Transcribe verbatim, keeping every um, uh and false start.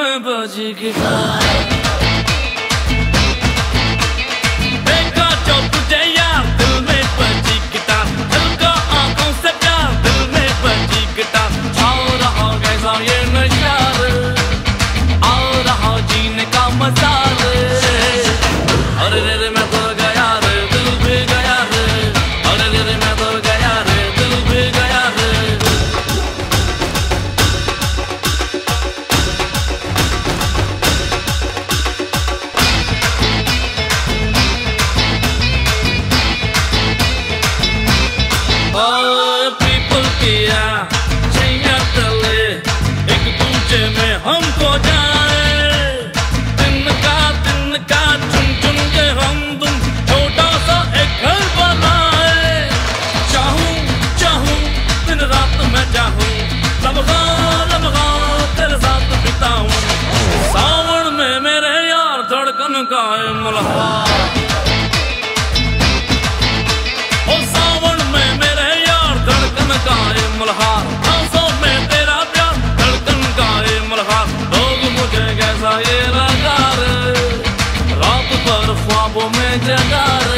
में बजी गिटार। देखा जो तुझे यार दिल में बजी गिटार, हल्का आंखों से प्यार दिल में बजी गिटार। आओ रहा कैसा ये नशा रे, आओ रहा जीने का मजा रे। अरे रे रे मैं तो गया रे, दिल भी गया रे। अरे रे रे मैं तो गया रे, दिल भी गया रे। Oh, people किया छैया तले एक दूजे में हमको जाए। दिन का दिन का चुन चुन के हम तुम छोटा सा एक घर बनाए। चाहूं चाहूं दिन रात मैं चाहूं, लम्हा लम्हा तेरे साथ बिताऊं। सावन में मेरे यार धड़कन का है मुल्हार। मुल्हार आंसों में तेरा प्यार, धड़कन का ये मुल्हार। लोग मुझे कैसा ये लगा रे, रात भर ख्वाबों में जगा रे।